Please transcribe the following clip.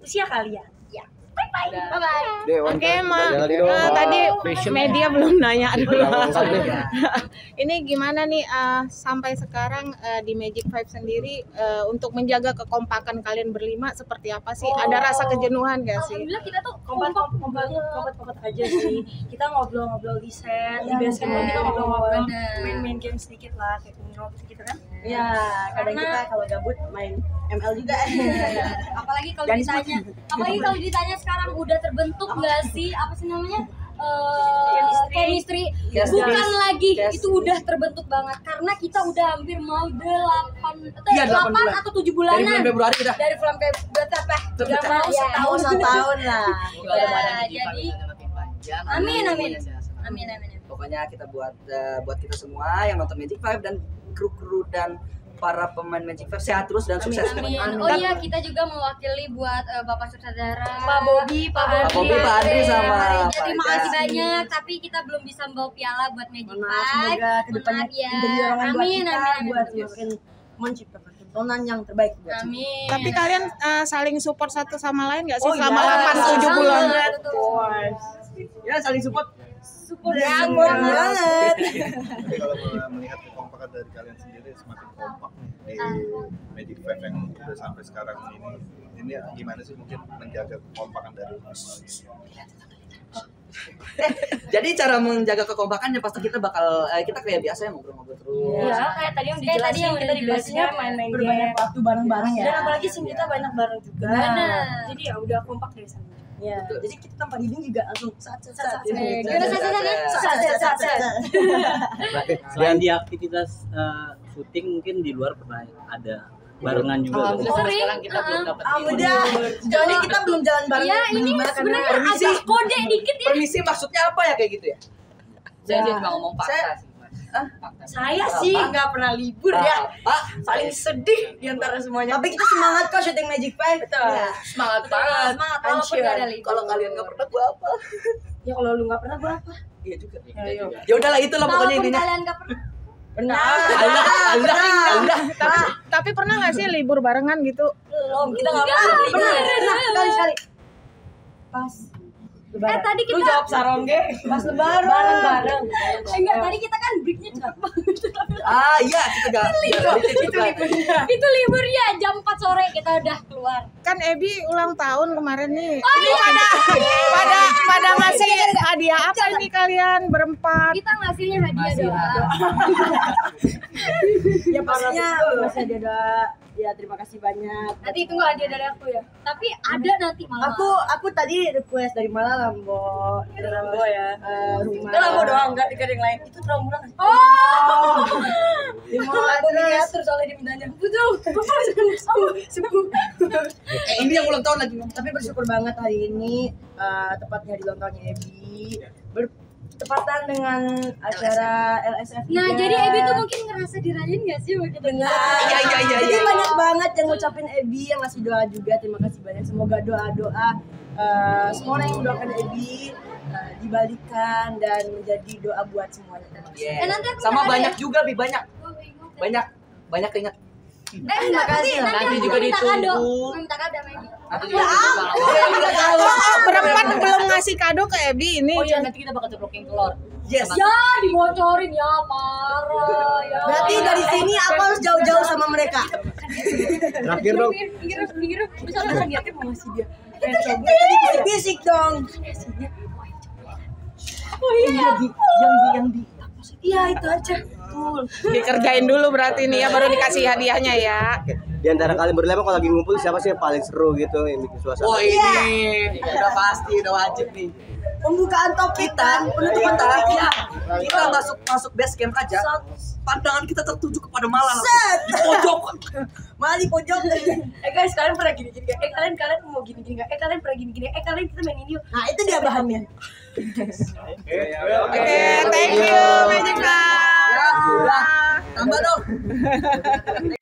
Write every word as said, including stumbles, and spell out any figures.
usia kalian. Ya. Bye bye. Bye bye. Oke, okay, Ma. Uh, tadi media belum nanya dulu. Ini gimana nih uh, sampai sekarang uh, di Magic Five sendiri uh, untuk menjaga kekompakan kalian berlima seperti apa sih? Oh. Ada rasa kejenuhan gak sih? Alhamdulillah kita tuh kompak-kompak kompak aja sih. Kita ngobrol-ngobrol di set, di basecamp kita ngobrol-ngobrol, main-main game sedikit lah kayak ngobrol gitu kan. Iya, kadang kita kalau gabut main M L juga. Apalagi kalau ditanya, apalagi kalau ditanya sekarang udah terbentuk nggak sih apa sih namanya uh, chemistry? Yes, Bukan yes. lagi, Yes. itu udah terbentuk banget karena kita udah hampir mau delapan, Iya, delapan bulan. atau tujuh bulanan. Dari bulan Februari udah. Dari bulan Februari apa? Udah mau Ya, setahun. satu tahun lah. Ya, jadi amin amin amin amin. Pokoknya kita buat uh, buat kita semua yang nonton Magic Five dan kru-kru dan para pemain Magic Five sehat terus dan sukses. Amin. Amin. Oh iya, kita juga mewakili buat uh, Bapak Sutradara, Pak Bobi, Pak Pak Bobi, Pak Andri sama Pak Terima Ida. kasih banyak, tapi kita belum bisa membawa piala buat Magic Maaf, Five. semoga kedepannya Maaf ya. menjadi dorongan buat Amin, kita amin, amin. buat semakin menciptakan tontonan yang terbaik buat semua. Amin. Tapi kalian uh, saling support satu sama lain gak sih Oh, selama iya. delapan tujuh bulan? Ya saling support. Support banget. Tapi kalau melihat kekompakan dari kalian sendiri semakin kompak nih di Magic Five yang udah sampai sekarang ini, ini gimana sih mungkin menjaga kekompakan dari Jadi cara menjaga kekompakannya pasti kita bakal eh, kita kayak biasa ya ngobrol-ngobrol terus. Iya, kayak tadi yang Kayak tadi dijelasin yang kita udah di dijelasin, basecamp main-main Berbanyak game. waktu bareng-bareng ya. Dan apalagi sih kita banyak bareng juga. Benar. Jadi ya udah kompak dari sana. Ya, jadi kita tanpa hidung juga langsung sat sat sat. Eh, Gimana sih sih Sat sat sat sat. Selain di aktivitas uh, syuting mungkin di luar pernah ada barengan juga. Alhamdulillah sampai Sering. sekarang kita belum dapat. Ah udah, sejauh ini kita belum jalan bareng. Iya, ini berlima karena sebenarnya permisi. agak kode dikit ya. Permisi maksudnya apa ya kayak gitu ya? Saya cuma ngomong fakta sih, Mas. Saya sih nggak pernah libur ya. Pak, Paling sedih di antara semuanya. tapi kita semangat kok syuting Magic Five. Betul. Ya. semangat banget. Semangat walaupun Anjir. gak ada libur. Kalau kalian nggak pernah gua apa? Ya kalau lu nggak pernah gua apa? Iya juga. Ayo. Ya udahlah itulah pokoknya Walaupun intinya. kalian gak pernah. Pernah. Allah, Allah, Allah. Tapi, tapi pernah gak sih libur barengan gitu? Belum, kita nggak Enggak, pernah. Pernah, pernah sekali sekali. Pas Eh lebaran. tadi Lu kita jawab Sarongge. Pas lebaran. Bareng-bareng. eh, enggak tadi kita kan breaknya cepet banget. Ah iya kita gak. Itu liburnya. Itu liburnya jam empat sore kita udah keluar. Kan Ebi ulang tahun kemarin nih. Ini pada pada pada ngasih hadiah apa ini kalian berempat? Kita ngasihnya hadiah doang. Ya pastinya masih ada doa. Ya terima kasih banyak. Nanti tunggu hadiah dari aku ya. Tapi ada nanti malam. Aku aku tadi request dari mana Lambo. Ada Lambo ya. Eh, rumah. Itu Lambo doang, enggak dikasih yang lain. Itu terlalu murah nggak sih? Oh. Di mall Lambo terus. miniatur soalnya dimintanya. Betul. Sembuh. Eh ini yang ulang tahun lagi. Tapi bersyukur banget hari ini eh, tepatnya di ulang tahunnya Ebi. Bertepatan dengan acara L S F. Nah, juga. jadi Ebi tuh mungkin ngerasa dirayain gak sih waktu itu? Benar. Iya, iya, iya, Jadi iya. banyak banget yang ngucapin Ebi, yang ngasih doa juga. Terima kasih banyak. Semoga doa-doa eh, semua orang yang mendoakan Ebi eh, dibalikan dan menjadi doa buat semuanya. Yes. Eh, nanti aku Sama minta banyak hadiah. juga bi banyak Banyak. banyak banyak keringat. Eh, enggak, nanti, nanti, Nanti aku juga minta kado. ditunggu. Mau minta kado sama Ebi. Nanti juga kita bakal- Oh, oh, berempat belum ngasih kado ke Ebi ini. Oh iya, nanti kita bakal coplokin telur. Yes. Ya, dibocorin ya, parah ya. Berarti dari sini aku harus jauh-jauh sama mereka. Terakhir dong. Pinggir, pinggir, pinggir. Misalnya kan niatnya mau ngasih dia. Eh, coba tadi bisik-bisik dong. Oh iya. Yang di, yang di, yang di. Iya itu aja. Betul. Dikerjain dulu berarti nih ya baru dikasih hadiahnya ya. Di antara kalian berlima kalau lagi ngumpul siapa sih yang paling seru gitu yang bikin suasana? Oh ini udah pasti udah wajib nih. Pembukaan topik kan, penutupan Kita topik. ya, kita masuk masuk base camp aja. Pandangan kita tertuju kepada Mala langsung. Set. Di pojok. Malah di pojok. Eh guys, kalian pernah gini-gini gak? Eh kalian kalian mau gini-gini gak? Eh kalian pernah gini-gini? Eh kalian kita main ini yuk. Nah itu dia bahannya. Oke, thank you Magic Five. Ya, udah. Tambah dong.